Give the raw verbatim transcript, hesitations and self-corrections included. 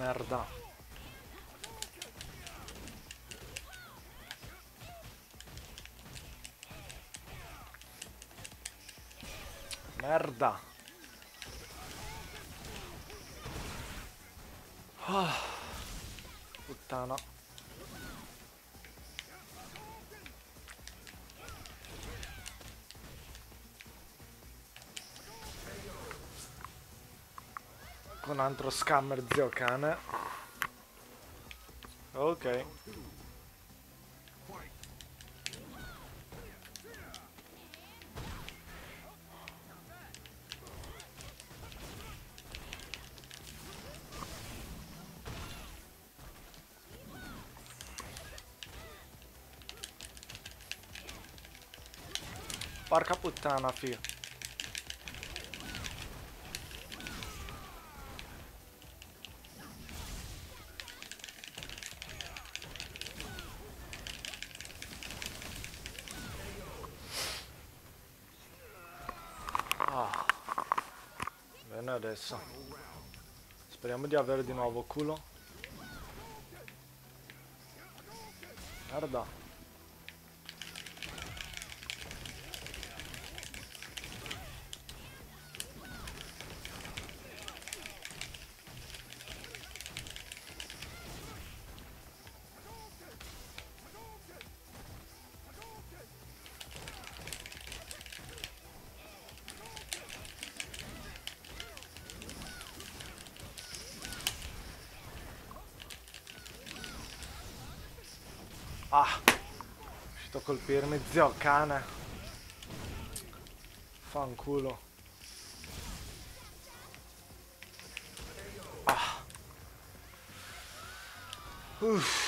Merda. Merda. Ah, puttana. Con un altro scammer zio cane. Ok. Porca puttana, figa. Ah. Bene adesso. Speriamo di avere di nuovo culo. Merda. Ah, è riuscito a colpirmi, zio cane. Fanculo. Ah. Uff.